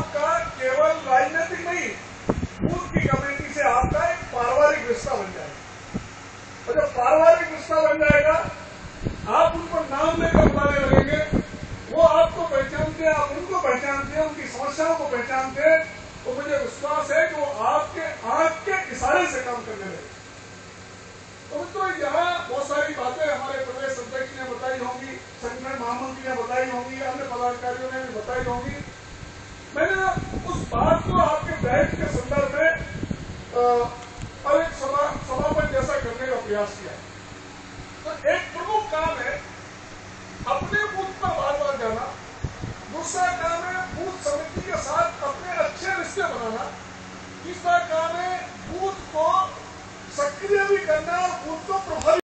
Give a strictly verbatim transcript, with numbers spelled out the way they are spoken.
आपका केवल राजनीतिक नहीं, बूथ की कमेटी से आपका एक पारिवारिक रिश्ता बन जाएगा। और जब पारिवारिक रिश्ता बन जाएगा, आप उनको नाम लेकर बुलाने लगेंगे, वो आपको पहचानते हैं, आप उनको पहचानते हैं, उनकी समस्याओं को पहचानते हैं, तो मुझे विश्वास है कि वो आपके आंख के इशारे से काम करने लगे। तो मित्रों, यहाँ बहुत सारी बातें हमारे प्रदेश अध्यक्ष ने बताई होंगी, संगठन महामंत्री ने बताई होंगी, अन्य पदाधिकारियों ने भी बताई होंगी। मैंने उस बात को आपके बैठ के संदर्भ में और एक सभा समापन जैसा करने का प्रयास किया। तो एक प्रमुख काम है अपने बूथ पर बार बार जाना, दूसरा काम है बूथ समिति के साथ अपने अच्छे रिश्ते बनाना, तीसरा काम है बूथ को सक्रिय भी करना और